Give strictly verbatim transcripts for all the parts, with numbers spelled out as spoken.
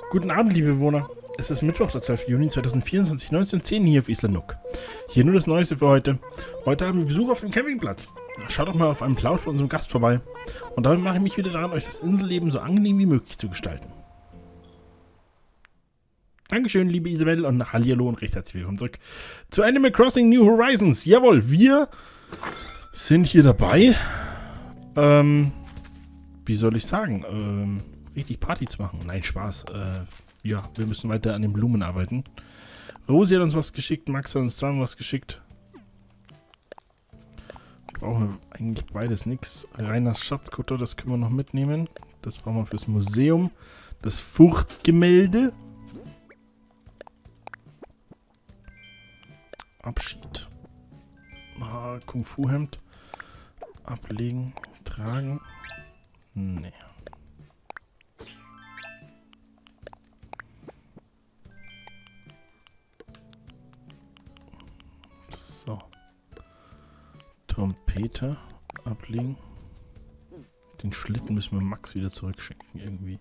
Guten Abend, liebe Bewohner. Es ist Mittwoch, der zwölfte Juni zweitausendvierundzwanzig, neunzehn Uhr zehn hier auf Isla Nook. Hier nur das Neueste für heute. Heute haben wir Besuch auf dem Campingplatz. Schaut doch mal auf einen Plausch bei unserem Gast vorbei. Und damit mache ich mich wieder daran, euch das Inselleben so angenehm wie möglich zu gestalten. Dankeschön, liebe Isabel, und hallihallo und recht herzlich willkommen zurück zu Animal Crossing New Horizons. Jawohl, wir sind hier dabei. Ähm, wie soll ich sagen? Ähm, richtig Party zu machen. Nein, Spaß. Äh, ja, wir müssen weiter an den Blumen arbeiten. Rosi hat uns was geschickt, Max hat uns zweimal was geschickt. Brauchen wir eigentlich beides nichts. Reiners Schatzkutter, das können wir noch mitnehmen. Das brauchen wir fürs Museum. Das Furchtgemälde. Abschied. Ah, Kung-Fu-Hemd. Ablegen. Tragen. Nee. So. Trompete. Ablegen. Den Schlitten müssen wir Max wieder zurückschicken irgendwie.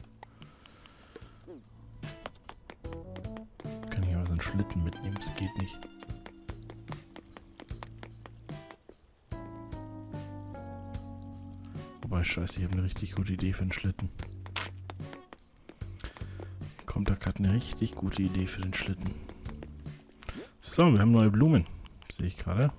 Kann ich aber so einen Schlitten mitnehmen? Das geht nicht. Wobei, scheiße, ich habe eine richtig gute Idee für den Schlitten. Kommt da gerade eine richtig gute Idee für den Schlitten. So, wir haben neue Blumen. Sehe ich gerade.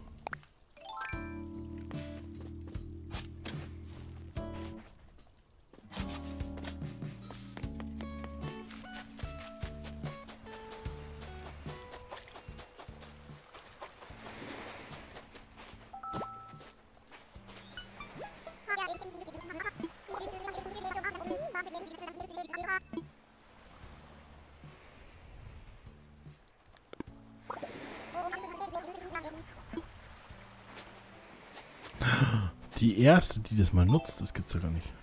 Die erste, die das mal nutzt, das gibt's ja gar nicht.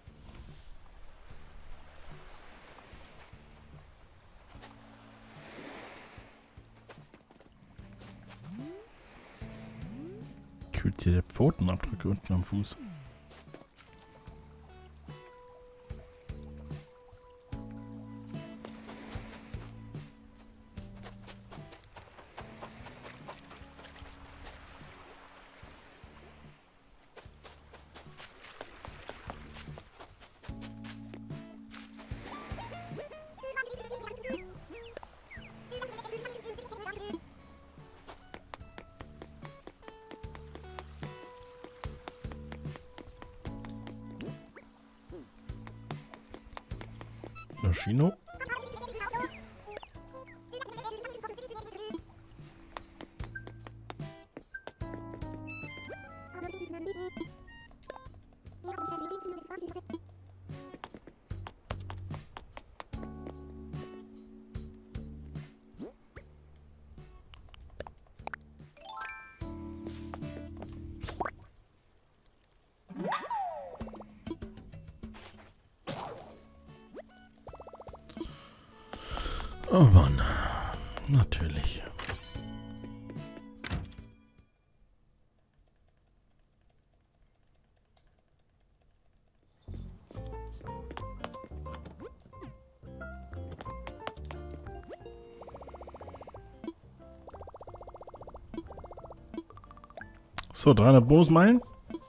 Kühlt hier der Pfotenabdrücke unten am Fuß. Maschino. Oh Mann, natürlich. So, dreihundert Bonusmeilen.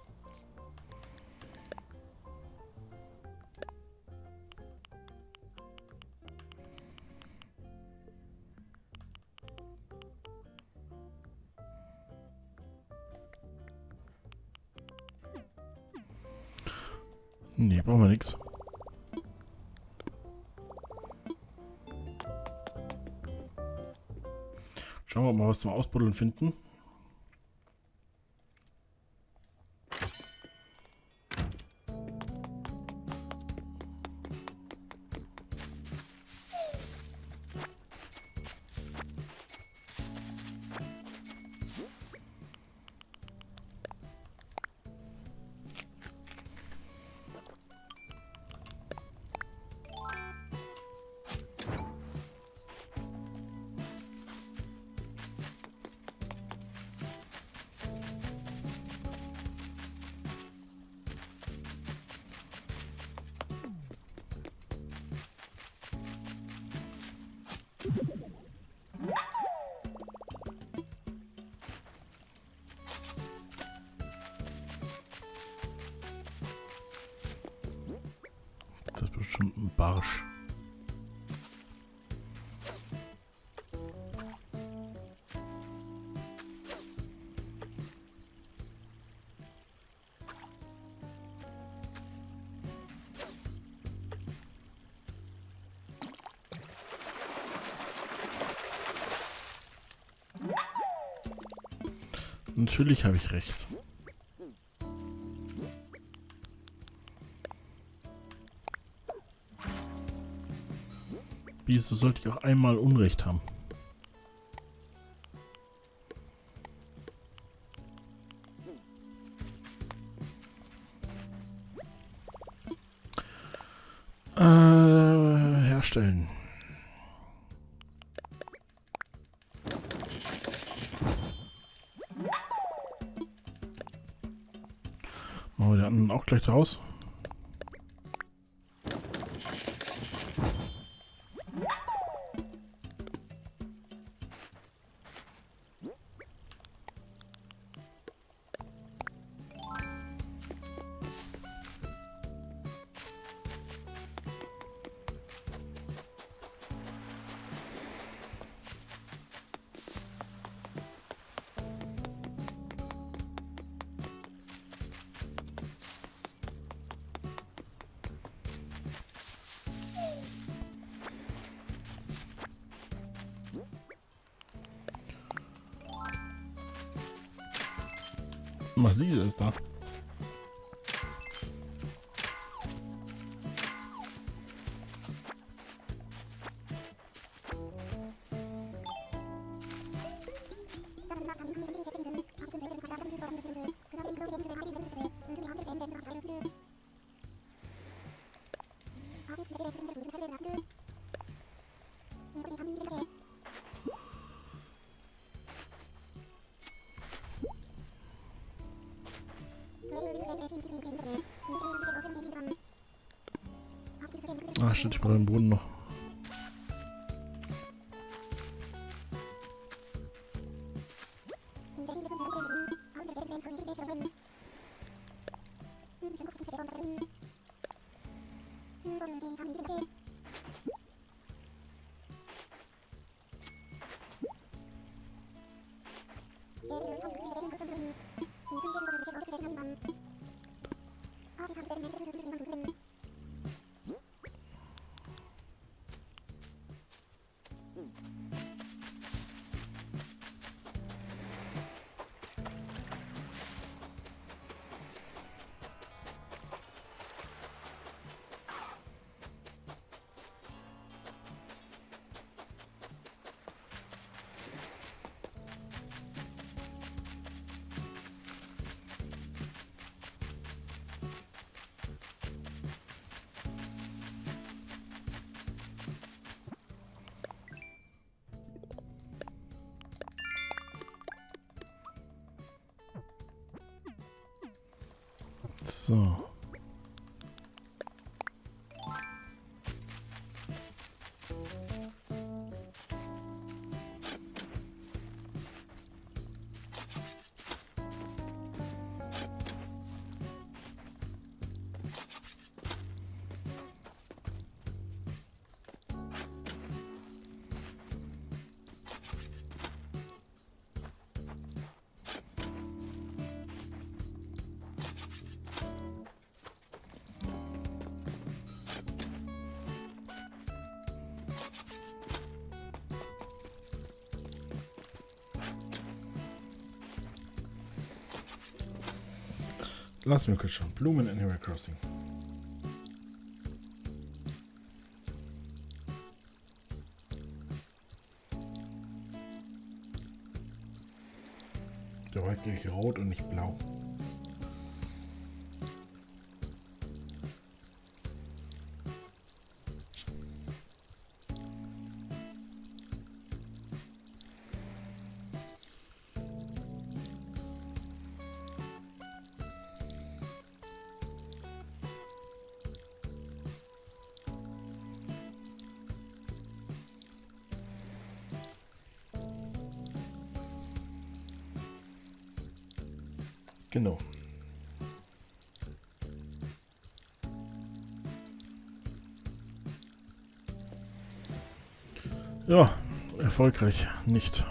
Nee, brauchen wir nichts. Schauen wir mal, was zum Ausbuddeln finden. ein Barsch. Natürlich habe ich recht. Wieso sollte ich auch einmal Unrecht haben? Äh, herstellen. Machen wir den anderen auch gleich raus. Massiv ist da. Ah, shit, ich brauche den Boden noch. So. Lass mich kurz schauen. Blumen Animal Crossing. Der heute gehe ich rot und nicht blau. Genau. Ja, erfolgreich nicht.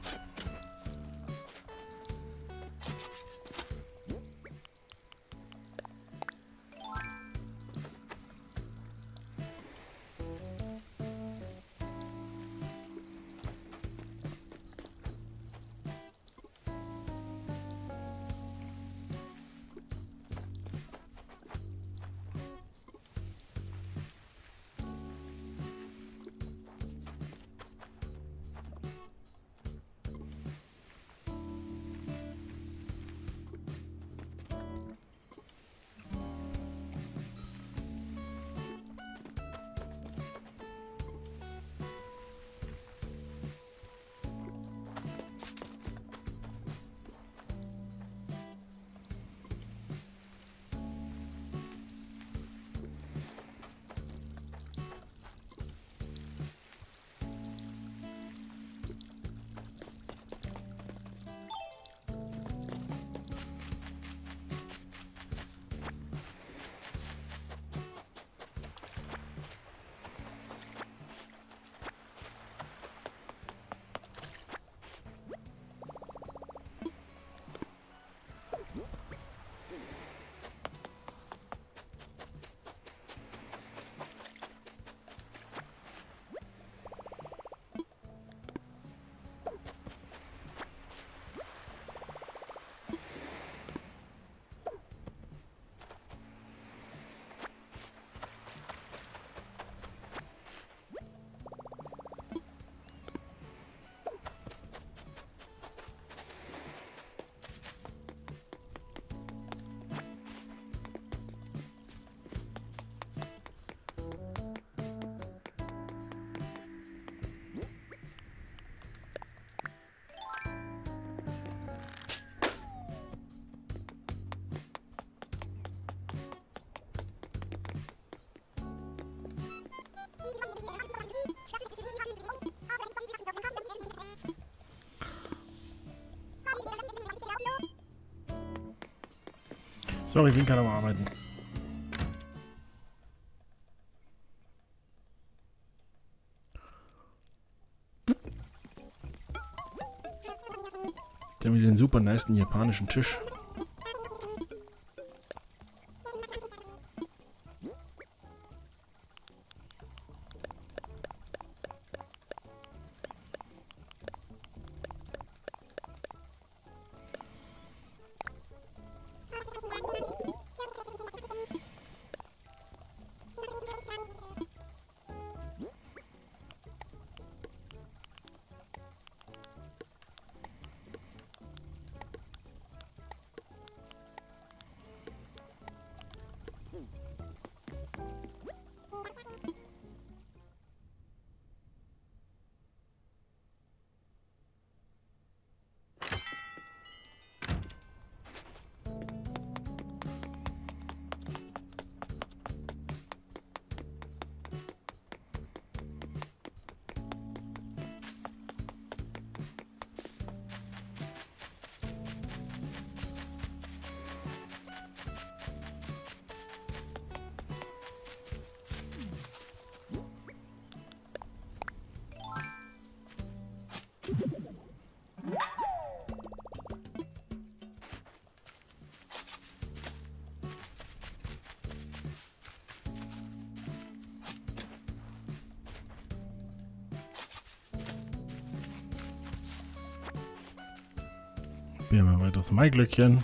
Sorry, ich bin gerade am Arbeiten. Der mit den super nicen japanischen Tisch. Probieren wir weiter das Maiglöckchen.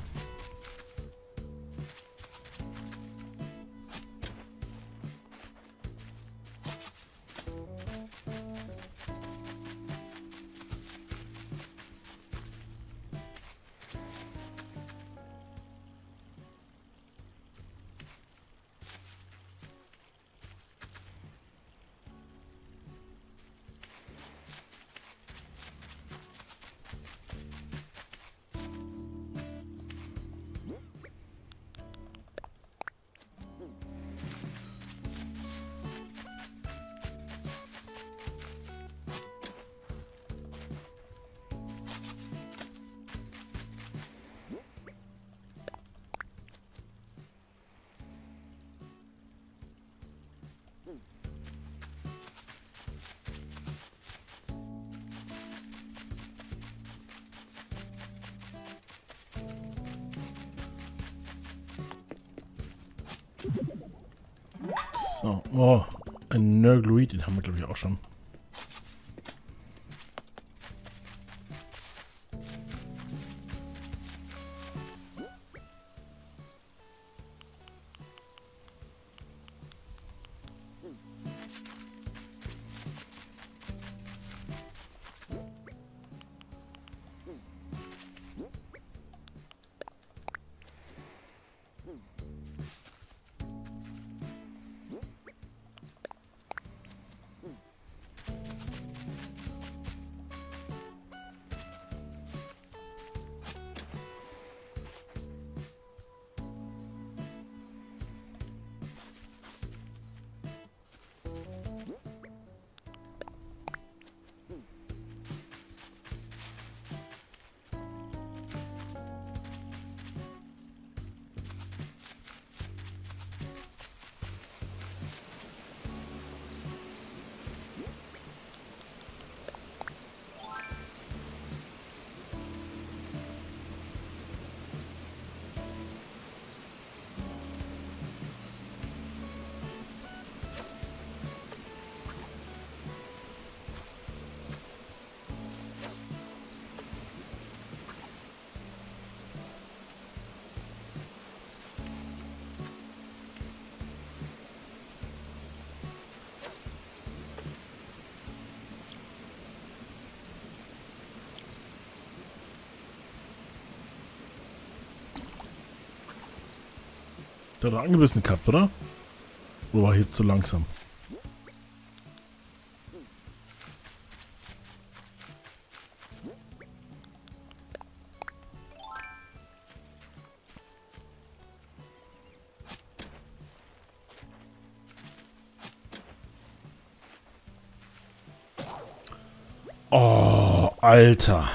So, oh, ein Nurgluid, den haben wir glaube ich auch schon. Der hat er angebissen gehabt, oder? Oder war ich jetzt zu langsam? Oh, Alter.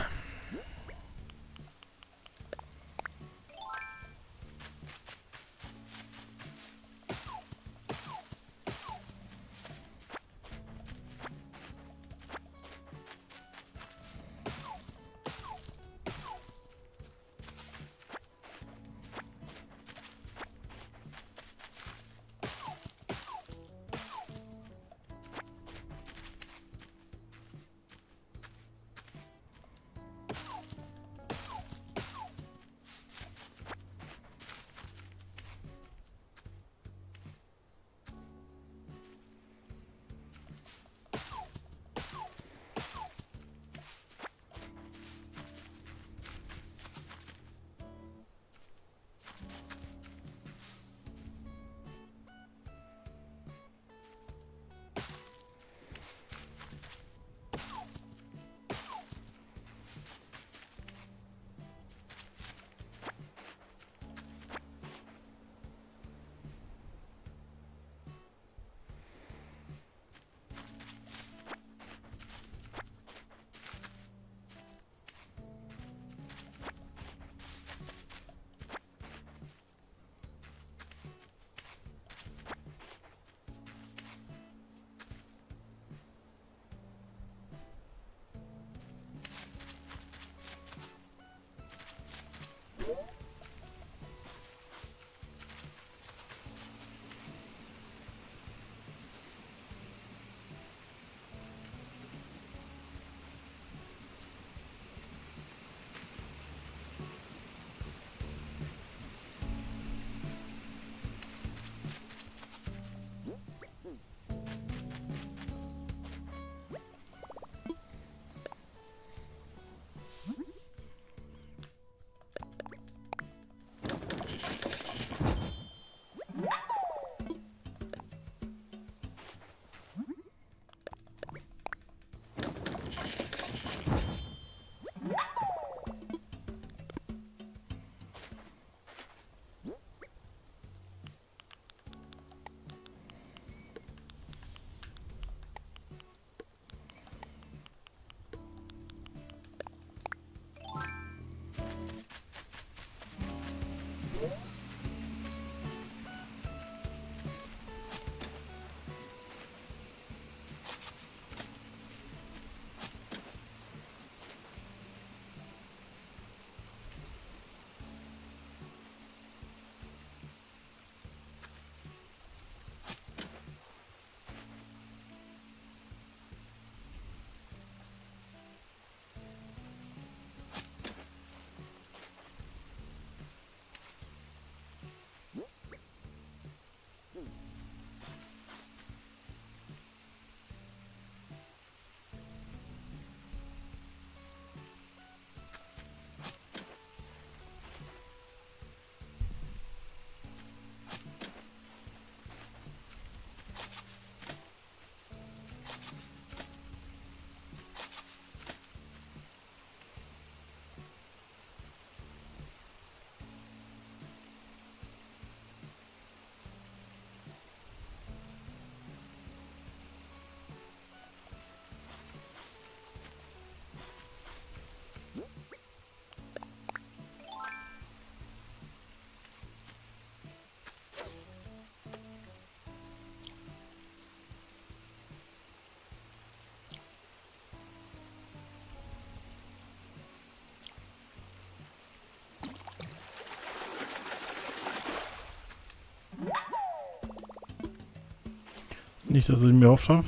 Nicht, dass ich mir erhofft habe.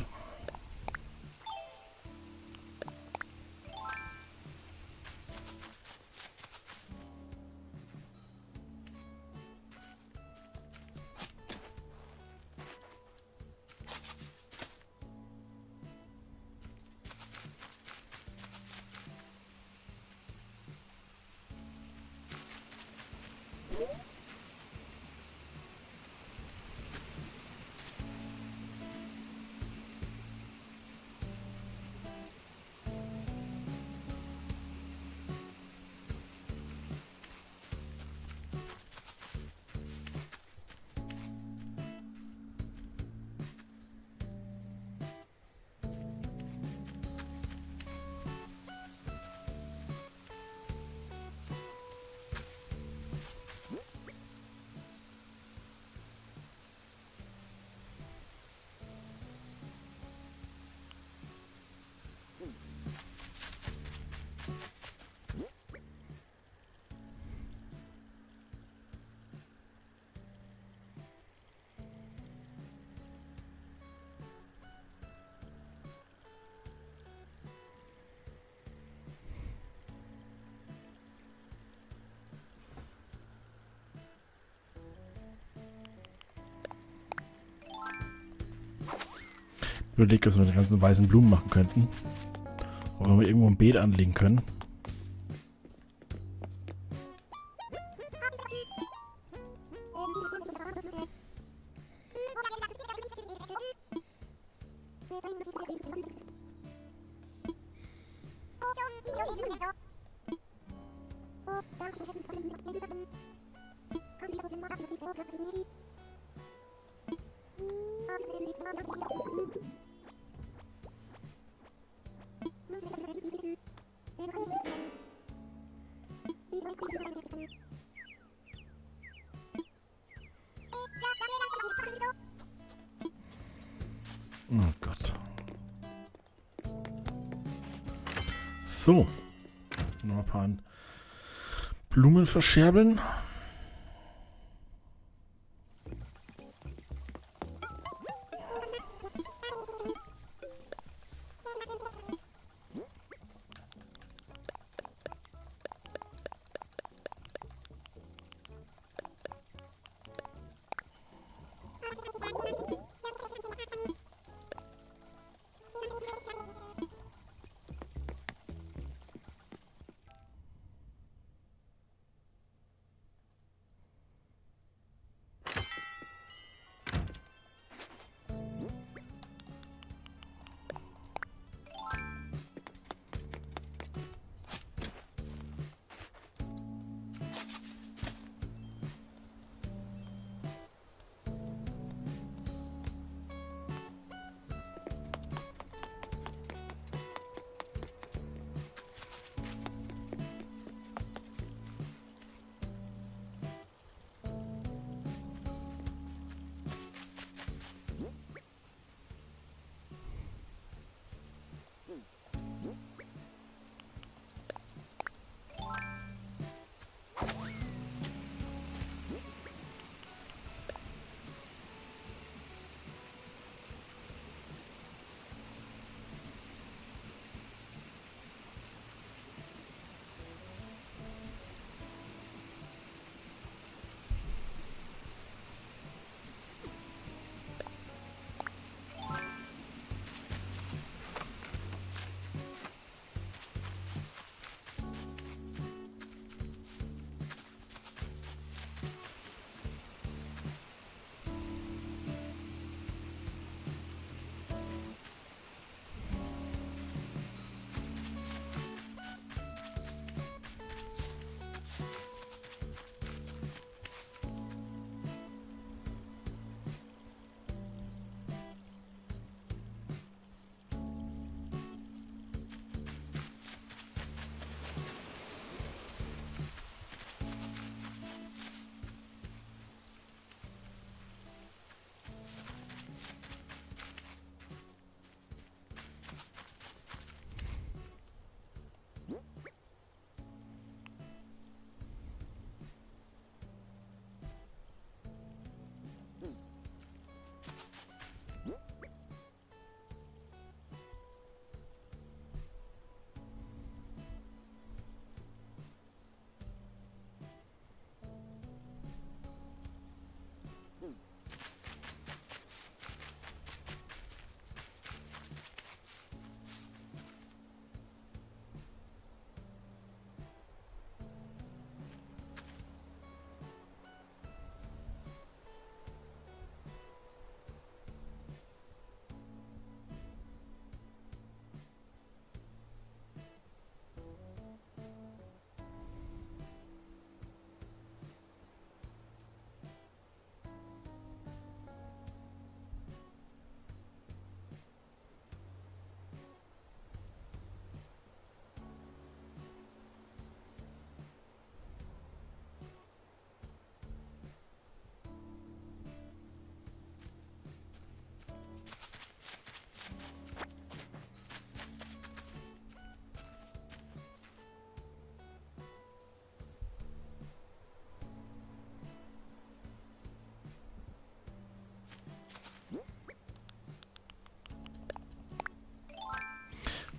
Ich überlege, was wir mit den ganzen weißen Blumen machen könnten. Ob wir irgendwo ein Beet anlegen können. Oh Gott. So. Noch ein paar Blumen verscherbeln.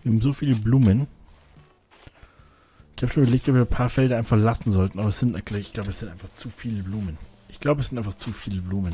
Wir haben so viele Blumen. Ich habe schon überlegt, ob wir ein paar Felder einfach lassen sollten, aber es sind, ich glaube, es sind einfach zu viele Blumen. Ich glaube, es sind einfach zu viele Blumen.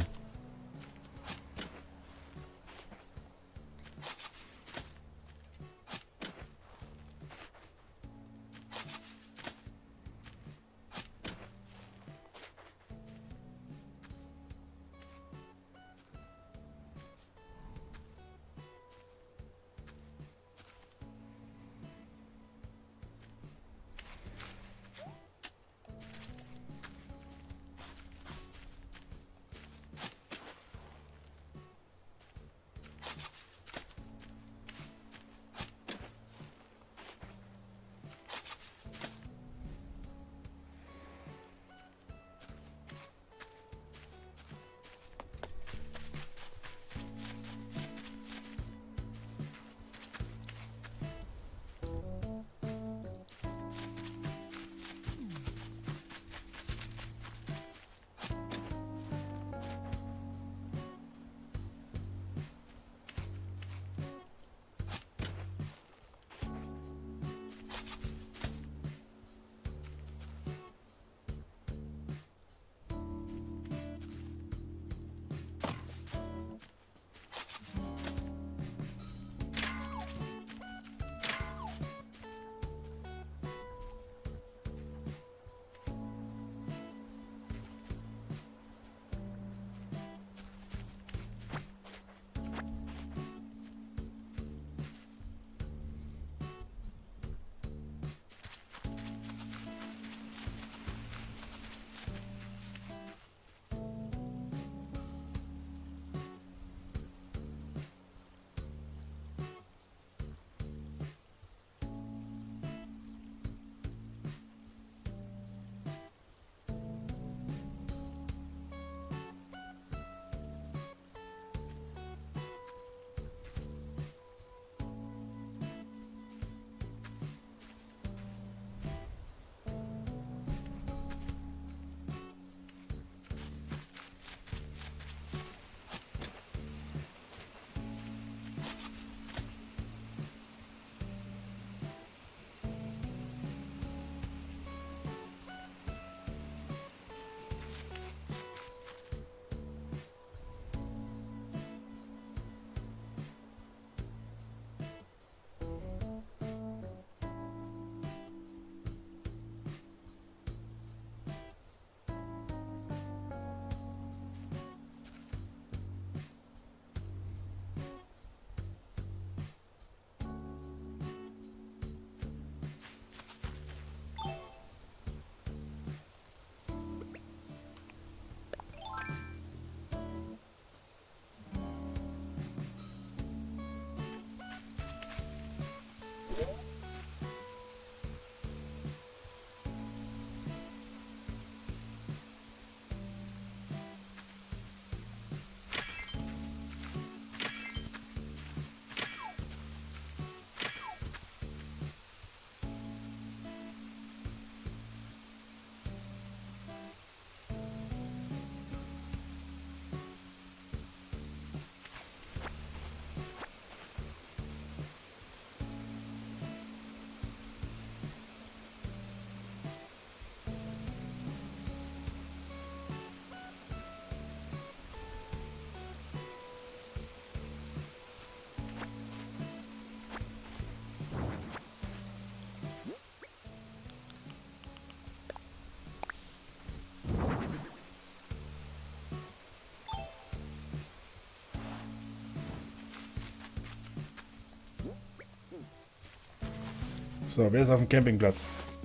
So, wer ist auf dem Campingplatz?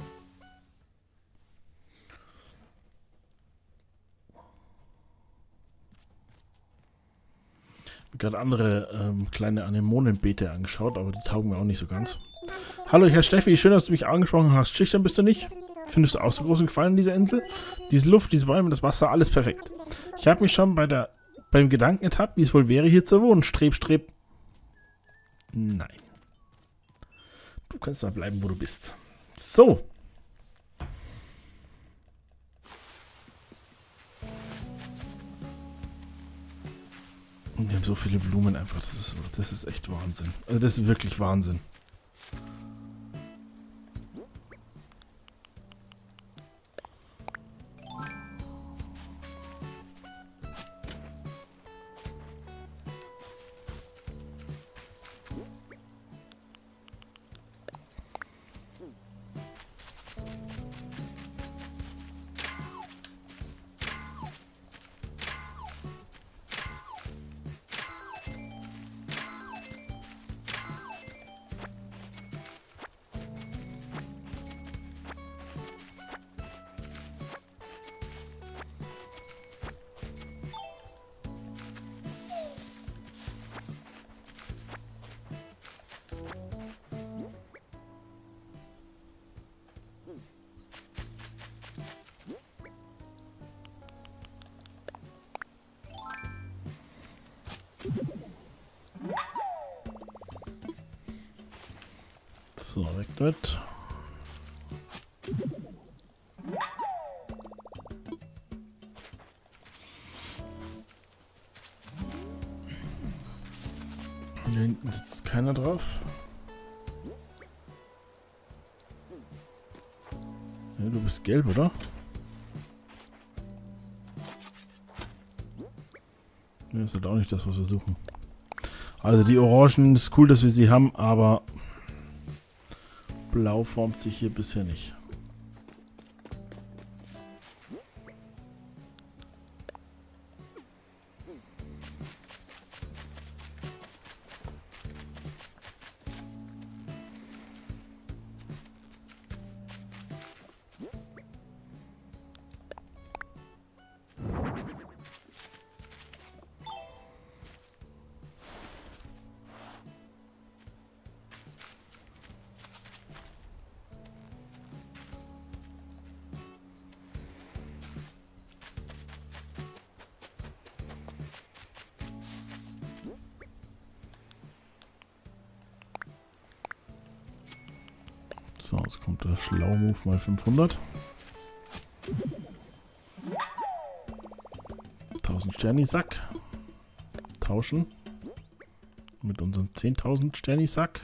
Gerade andere ähm, kleine Anemonenbeete angeschaut, aber die taugen mir auch nicht so ganz. Hallo, Herr Steffi, schön, dass du mich angesprochen hast. Schüchtern bist du nicht? Findest du auch so großen Gefallen an dieser Insel? Diese Luft, diese Bäume, das Wasser, alles perfekt. Ich habe mich schon bei der, beim Gedanken ertappt, wie es wohl wäre, hier zu wohnen. Streb, streb. Nein. Du kannst mal bleiben, wo du bist. So. Und wir haben so viele Blumen einfach. Das ist, das ist echt Wahnsinn. Also das ist wirklich Wahnsinn. So, weg damit. Hier hinten sitzt keiner drauf. Ja, du bist gelb, oder? Ja, ist halt auch nicht das, was wir suchen. Also die Orangen ist cool, dass wir sie haben, aber Blau formt sich hier bisher nicht. So, jetzt kommt der Schlau-Move mal fünfhundert. tausend Sterni-Sack. Tauschen. Mit unserem zehntausend Sterni-Sack.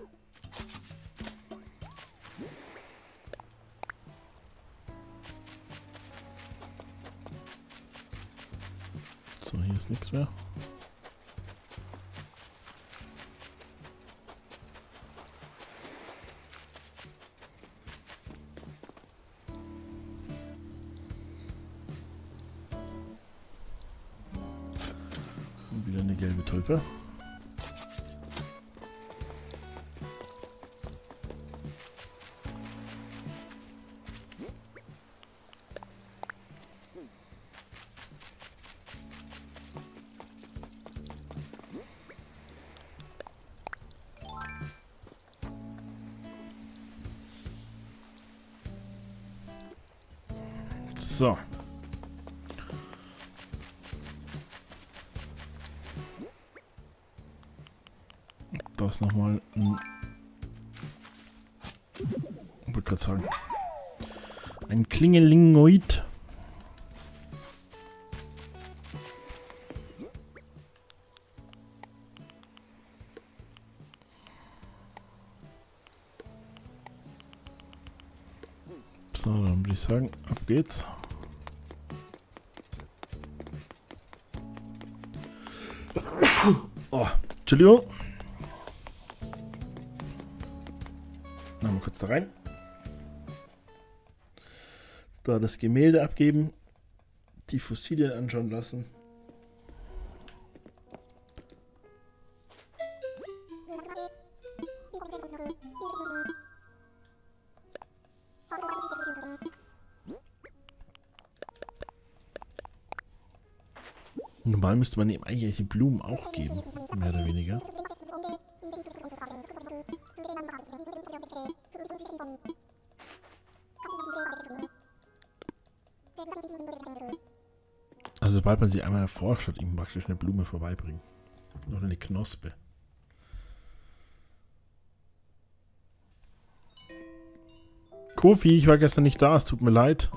So, hier ist nichts mehr. Wieder eine gelbe Tulpe. So. Da ist nochmal ein... Ich wollte gerade sagen. Ein Klingelingoid. So, dann würde ich sagen, ab geht's. Oh, Entschuldigung. Mal kurz da rein. Da das Gemälde abgeben. Die Fossilien anschauen lassen. Normal müsste man ihm eigentlich die Blumen auch geben, mehr oder weniger. Also sobald man sie einmal erforscht hat, ihm praktisch eine Blume vorbeibringen. Oder eine Knospe. Kofi, ich war gestern nicht da, es tut mir leid.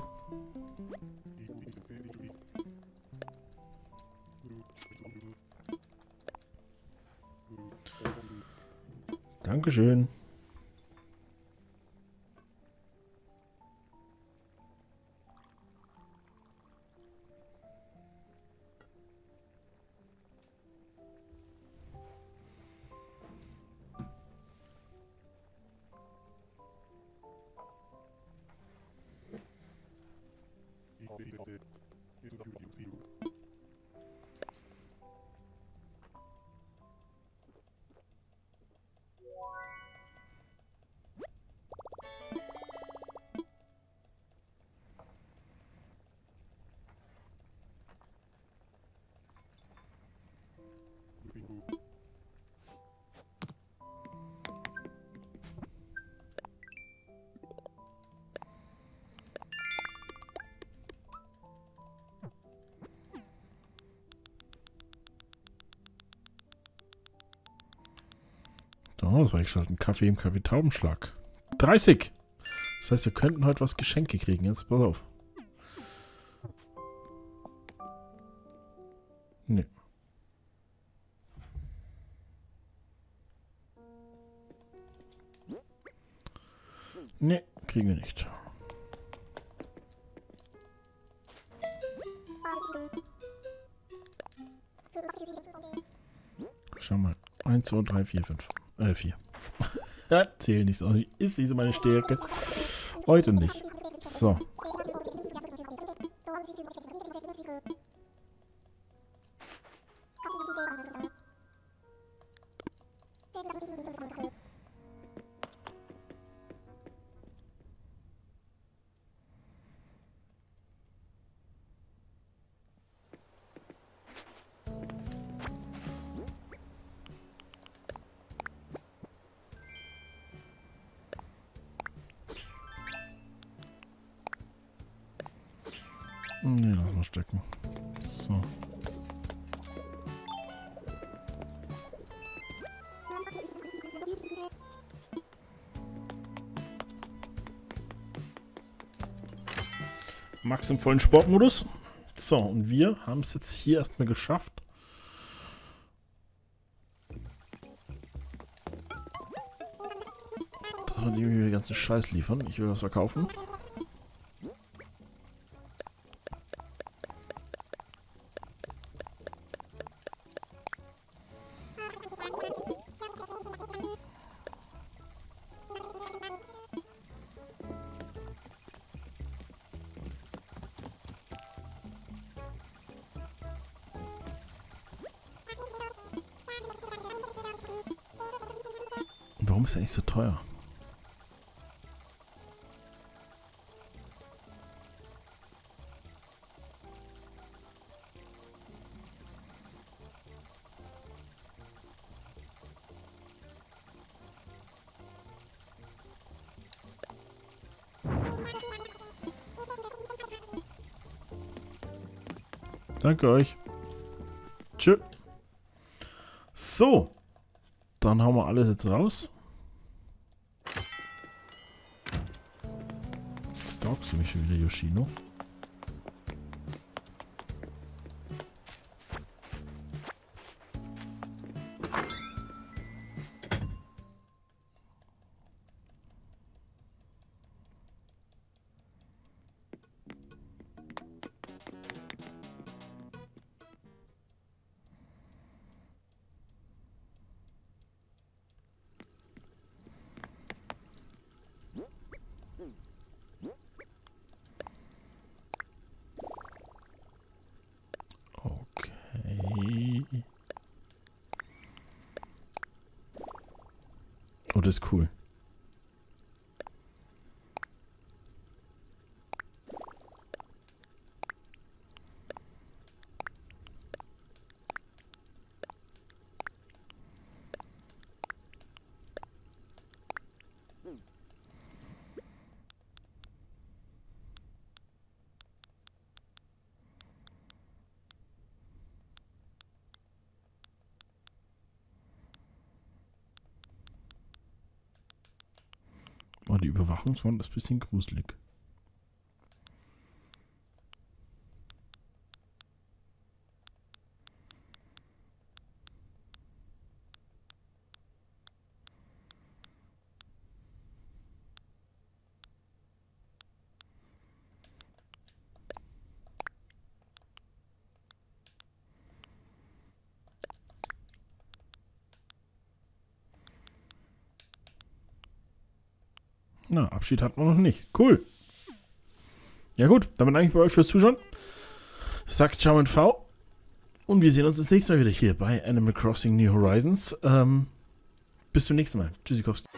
Dankeschön. Oh, das war ich schon ein Kaffee im Kaffee-Taubenschlag. dreißig! Das heißt, wir könnten heute was Geschenke kriegen. Jetzt pass auf. Nee. Nee, kriegen wir nicht. Schau mal. eins, zwei, drei, vier, fünf. Äh, vier. Zähl nicht so. Ist nicht so meine Stärke. Heute nicht. So. Ne, lass mal stecken. So. Max im vollen Sportmodus. So, und wir haben es jetzt hier erstmal geschafft. Dass wir irgendwie den ganzen Scheiß liefern. Ich will was verkaufen. Warum ist er eigentlich so teuer? Danke euch. Tschö. So. Dann hauen wir alles jetzt raus. Stalkst du mich schon wieder, Yoshino? Oh, das ist cool. Oh, die Überwachungswand ist ein bisschen gruselig. Na, Abschied hatten wir noch nicht. Cool. Ja gut, damit danke ich bei euch fürs Zuschauen. Sagt ciao und V. Und wir sehen uns das nächste Mal wieder hier bei Animal Crossing New Horizons. Ähm, bis zum nächsten Mal. Tschüssikowski.